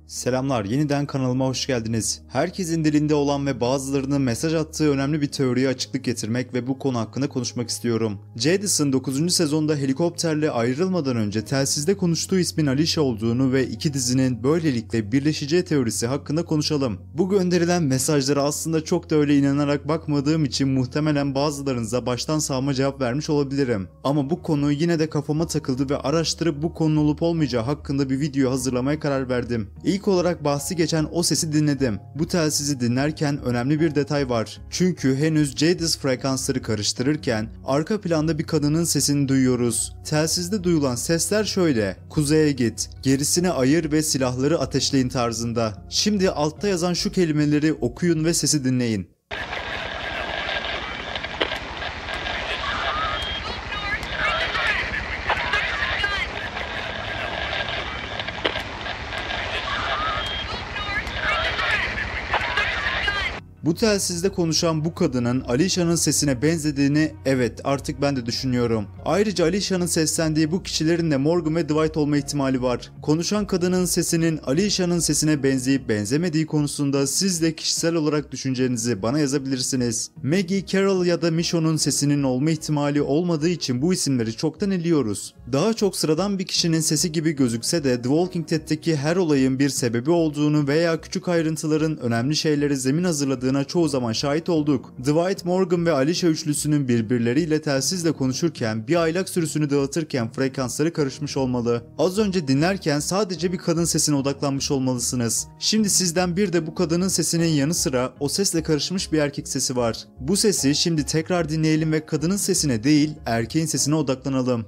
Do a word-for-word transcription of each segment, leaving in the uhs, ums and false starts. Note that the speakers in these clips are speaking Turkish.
Selamlar, yeniden kanalıma hoş geldiniz. Herkesin dilinde olan ve bazılarının mesaj attığı önemli bir teoriye açıklık getirmek ve bu konu hakkında konuşmak istiyorum. Jadis'ın dokuzuncu sezonda helikopterle ayrılmadan önce telsizde konuştuğu ismin Alicia olduğunu ve iki dizinin böylelikle birleşeceği teorisi hakkında konuşalım. Bu gönderilen mesajlara aslında çok da öyle inanarak bakmadığım için muhtemelen bazılarınıza baştan sağma cevap vermiş olabilirim. Ama bu konu yine de kafama takıldı ve araştırıp bu konunun olup olmayacağı hakkında bir video hazırlamaya karar verdim. İlk olarak bahsi geçen o sesi dinledim. Bu telsizi dinlerken önemli bir detay var. Çünkü henüz Jadis frekansları karıştırırken arka planda bir kadının sesini duyuyoruz. Telsizde duyulan sesler şöyle: kuzeye git, gerisini ayır ve silahları ateşleyin tarzında. Şimdi altta yazan şu kelimeleri okuyun ve sesi dinleyin. Bu telsizde konuşan bu kadının Alicia'nın sesine benzediğini evet artık ben de düşünüyorum. Ayrıca Alicia'nın seslendiği bu kişilerin de Morgan ve Dwight olma ihtimali var. Konuşan kadının sesinin Alicia'nın sesine benzeyip benzemediği konusunda siz de kişisel olarak düşüncenizi bana yazabilirsiniz. Maggie, Carol ya da Michonne'un sesinin olma ihtimali olmadığı için bu isimleri çoktan eliyoruz. Daha çok sıradan bir kişinin sesi gibi gözükse de The Walking Dead'teki her olayın bir sebebi olduğunu veya küçük ayrıntıların önemli şeyleri zemin hazırladığını çoğu zaman şahit olduk. Dwight, Morgan ve Alicia üçlüsünün birbirleriyle telsizle konuşurken bir aylak sürüsünü dağıtırken frekansları karışmış olmalı. Az önce dinlerken sadece bir kadın sesine odaklanmış olmalısınız. Şimdi sizden bir de bu kadının sesinin yanı sıra o sesle karışmış bir erkek sesi var. Bu sesi şimdi tekrar dinleyelim ve kadının sesine değil erkeğin sesine odaklanalım.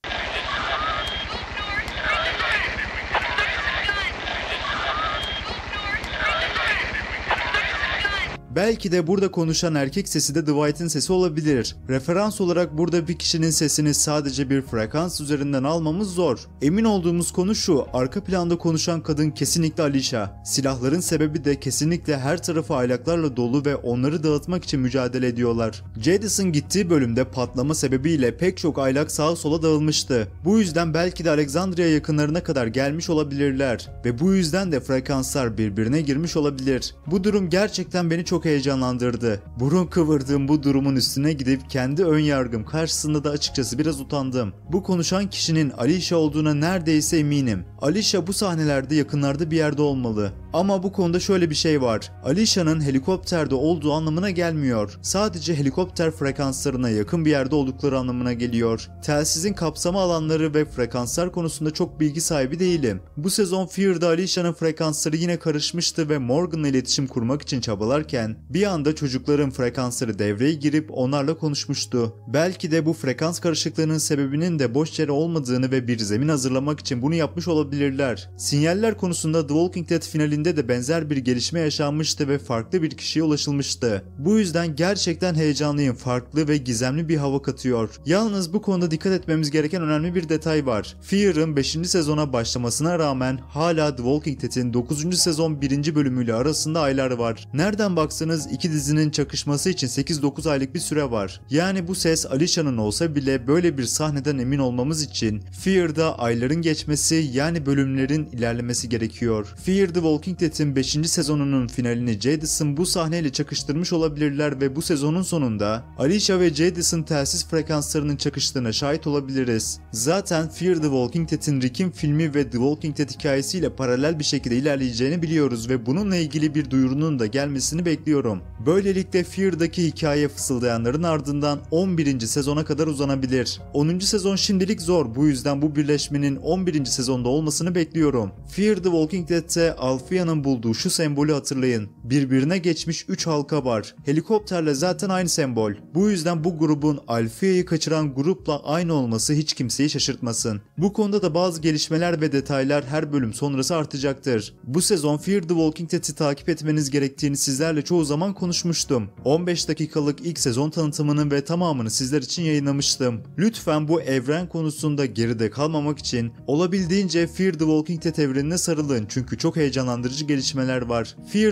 Belki de burada konuşan erkek sesi de Dwight'in sesi olabilir. Referans olarak burada bir kişinin sesini sadece bir frekans üzerinden almamız zor. Emin olduğumuz konu şu: arka planda konuşan kadın kesinlikle Alicia. Silahların sebebi de kesinlikle her tarafı aylaklarla dolu ve onları dağıtmak için mücadele ediyorlar. Jadis'ın gittiği bölümde patlama sebebiyle pek çok aylak sağa sola dağılmıştı. Bu yüzden belki de Alexandria yakınlarına kadar gelmiş olabilirler ve bu yüzden de frekanslar birbirine girmiş olabilir. Bu durum gerçekten beni çok heyecanlandırdı. Burun kıvırdığım bu durumun üstüne gidip kendi ön yargım karşısında da açıkçası biraz utandım. Bu konuşan kişinin Alicia olduğuna neredeyse eminim. Alicia bu sahnelerde yakınlarda bir yerde olmalı. Ama bu konuda şöyle bir şey var. Alicia'nın helikopterde olduğu anlamına gelmiyor. Sadece helikopter frekanslarına yakın bir yerde oldukları anlamına geliyor. Telsizin kapsama alanları ve frekanslar konusunda çok bilgi sahibi değilim. Bu sezon Fear'da Alicia'nın frekansları yine karışmıştı ve Morgan'la iletişim kurmak için çabalarken bir anda çocukların frekansları devreye girip onlarla konuşmuştu. Belki de bu frekans karışıklığının sebebinin de boş yere olmadığını ve bir zemin hazırlamak için bunu yapmış olabilirler. Sinyaller konusunda The Walking Dead finalinde de benzer bir gelişme yaşanmıştı ve farklı bir kişiye ulaşılmıştı. Bu yüzden gerçekten heyecanlıyım, farklı ve gizemli bir hava katıyor. Yalnız bu konuda dikkat etmemiz gereken önemli bir detay var. Fear'ın beşinci sezona başlamasına rağmen hala The Walking Dead'in dokuzuncu sezon birinci bölümüyle arasında aylar var. Nereden baksanız iki dizinin çakışması için sekiz dokuz aylık bir süre var. Yani bu ses Alicia'nın olsa bile böyle bir sahneden emin olmamız için Fear'da ayların geçmesi yani bölümlerin ilerlemesi gerekiyor. Fear The Walking Dead'in beşinci sezonunun finalini Jadis'ın bu sahneyle çakıştırmış olabilirler ve bu sezonun sonunda Alicia ve Jadis'ın telsiz frekanslarının çakıştığına şahit olabiliriz. Zaten Fear The Walking Dead'in Rick'in filmi ve The Walking Dead hikayesiyle paralel bir şekilde ilerleyeceğini biliyoruz ve bununla ilgili bir duyurunun da gelmesini bekliyorum. Böylelikle Fear'daki hikaye fısıldayanların ardından on birinci sezona kadar uzanabilir. onuncu sezon şimdilik zor, bu yüzden bu birleşmenin on birinci sezonda olmasını bekliyorum. Fear The Walking Dead'te Alfia'nın bulduğu şu sembolü hatırlayın. Birbirine geçmiş üç halka var. Helikopterle zaten aynı sembol. Bu yüzden bu grubun Alfia'yı kaçıran grupla aynı olması hiç kimseyi şaşırtmasın. Bu konuda da bazı gelişmeler ve detaylar her bölüm sonrası artacaktır. Bu sezon Fear The Walking Dead'i takip etmeniz gerektiğini sizlerle çoğu zaman konuşmuştum. on beş dakikalık ilk sezon tanıtımını ve tamamını sizler için yayınlamıştım. Lütfen bu evren konusunda geride kalmamak için olabildiğince Fear The Walking Dead evrenine sarılın çünkü çok heyecanlandırıcı gelişmeler var. Fear'da gördüğünüz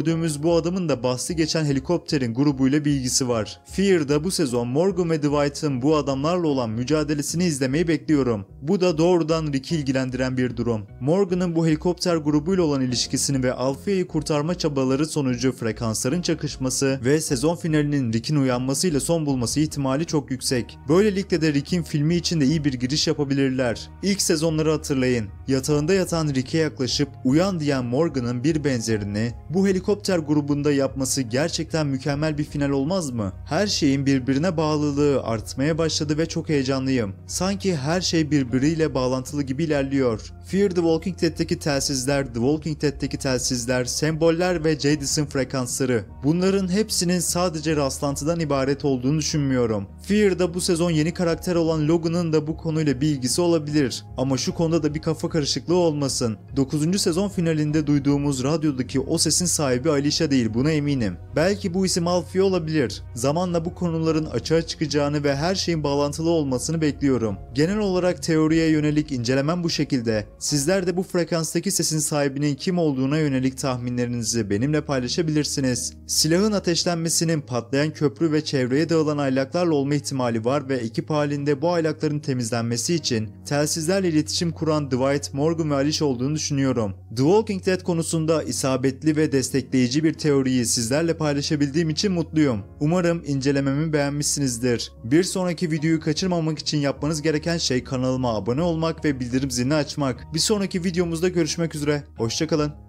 gördüğümüz bu adamın da bahsi geçen helikopterin grubuyla bir ilgisi var. Fear'da bu sezon Morgan ve Dwight'ın bu adamlarla olan mücadelesini izlemeyi bekliyorum. Bu da doğrudan Rick'i ilgilendiren bir durum. Morgan'ın bu helikopter grubuyla olan ilişkisini ve Alfia'yı kurtarma çabaları sonucu frekansların çakışması ve sezon finalinin Rick'in uyanmasıyla son bulması ihtimali çok yüksek. Böylelikle de Rick'in filmi için de iyi bir giriş yapabilirler. İlk sezonları hatırlayın. Yatağında yatan Rick'e yaklaşıp uyan diyen Morgan'ın bir benzerini bu helikopter grubunda yapması gerçekten mükemmel bir final olmaz mı? Her şeyin birbirine bağlılığı artmaya başladı ve çok heyecanlıyım. Sanki her şey birbiriyle bağlantılı gibi ilerliyor. Fear the Walking Dead'teki telsizler, The Walking Dead'teki telsizler, semboller ve Jadis'in frekansları. Bunların hepsinin sadece rastlantıdan ibaret olduğunu düşünmüyorum. Fear'da bu sezon yeni karakter olan Logan'ın da bu konuyla bir ilgisi olabilir. Ama şu konuda da bir kafa karışıklığı olmasın. dokuzuncu sezon finalinde duyduğumuz radyodaki o sesin sahibi Alicia değil, buna eminim. Belki bu isim Alfie olabilir. Zamanla bu konuların açığa çıkacağını ve her şeyin bağlantılı olmasını bekliyorum. Genel olarak teoriye yönelik incelemem bu şekilde. Sizler de bu frekanstaki sesin sahibinin kim olduğuna yönelik tahminlerinizi benimle paylaşabilirsiniz. Silahın ateşlenmesinin patlayan köprü ve çevreye dağılan aylaklarla olma ihtimali var ve ekip halinde bu aylakların temizlenmesi için telsizlerle iletişim kuran Dwight, Morgan ve Alicia olduğunu düşünüyorum. The Walking Dead konusunda isabetli ve destekleyici bir teoriyi sizlerle paylaşabildiğim için mutluyum. Umarım incelememi beğenmişsinizdir. Bir sonraki videoyu kaçırmamak için yapmanız gereken şey kanalıma abone olmak ve bildirim zilini açmak. Bir sonraki videomuzda görüşmek üzere. Hoşça kalın.